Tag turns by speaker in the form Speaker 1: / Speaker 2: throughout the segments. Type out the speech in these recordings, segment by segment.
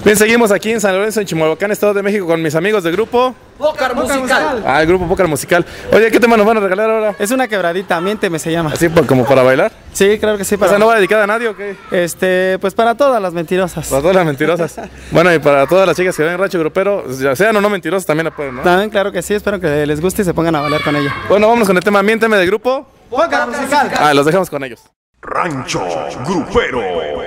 Speaker 1: Bien, seguimos aquí en San Lorenzo, en Chimalhuacán, Estado de México, con mis amigos del grupo
Speaker 2: Pócar Musical.
Speaker 1: el grupo Pócar Musical. Oye, ¿qué tema nos van a regalar ahora?
Speaker 3: Es una quebradita, miénteme se llama.
Speaker 1: ¿Así como para bailar?
Speaker 3: Sí, claro que sí.
Speaker 1: O sea, ¿no va dedicada a nadie o qué?
Speaker 3: Pues para todas las mentirosas.
Speaker 1: Para todas las mentirosas. Bueno, y para todas las chicas que ven Rancho Grupero, ya sean o no mentirosas, también la pueden, ¿no?
Speaker 3: También, claro que sí, espero que les guste y se pongan a bailar con ella.
Speaker 1: Bueno, vámonos con el tema Miénteme del grupo
Speaker 3: Pócar Musical.
Speaker 1: Los dejamos con ellos.
Speaker 4: Rancho Grupero.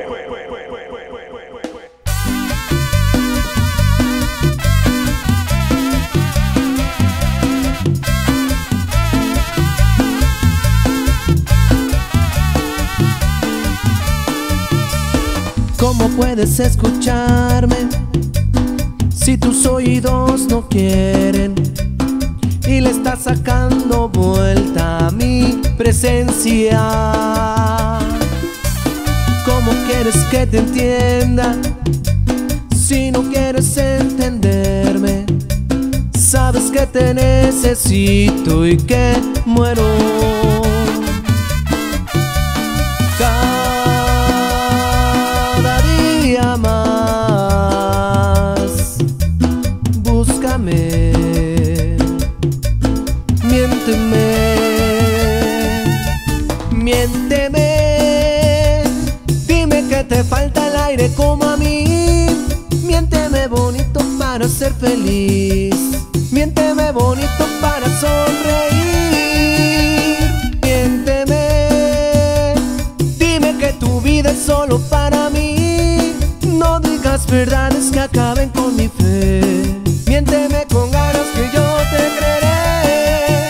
Speaker 5: ¿Cómo puedes escucharme si tus oídos no quieren y le estás sacando vuelta a mi presencia? ¿Cómo quieres que te entienda si no quieres entenderme? Sabes que te necesito y que muero. Más, búscame, miénteme, dime que te falta el aire como a mí. Miénteme bonito para ser feliz, miénteme bonito para sonreír. Miénteme, dime que tu vida es solo para mí. No digas verdades que acaben con mi fe. Miénteme con ganas que yo te creeré.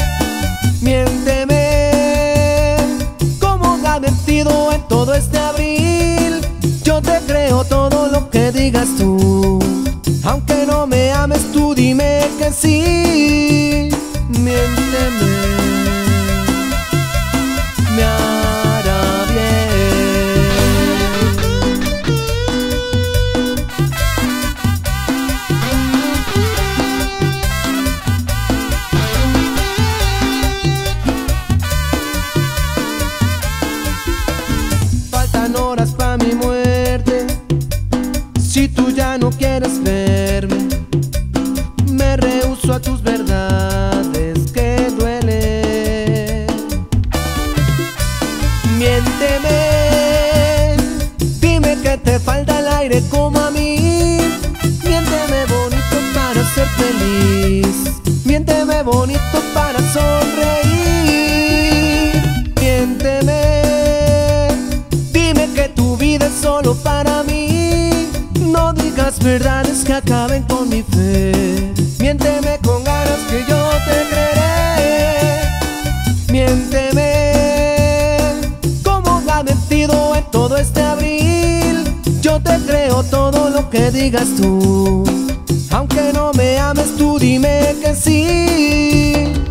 Speaker 5: Miénteme como ha mentido en todo este abril. Yo te creo todo lo que digas tú. Aunque no me ames tú, dime que sí. Miénteme, me hará bien. Faltan horas para mi muerte. Si tú ya no quieres verme, me rehúso a tus verdades que duelen. Miénteme, dime que te falta el aire como a mí. Miénteme bonito para ser feliz, miénteme bonito para sonreír. Miénteme, dime que tu vida es solo para mí. No digas verdades que acaben con mi fe. Miénteme con ganas que yo te creeré. Miénteme como ha mentido en todo este abril. Yo te creo todo lo que digas tú. Aunque no me ames tú, dime que sí.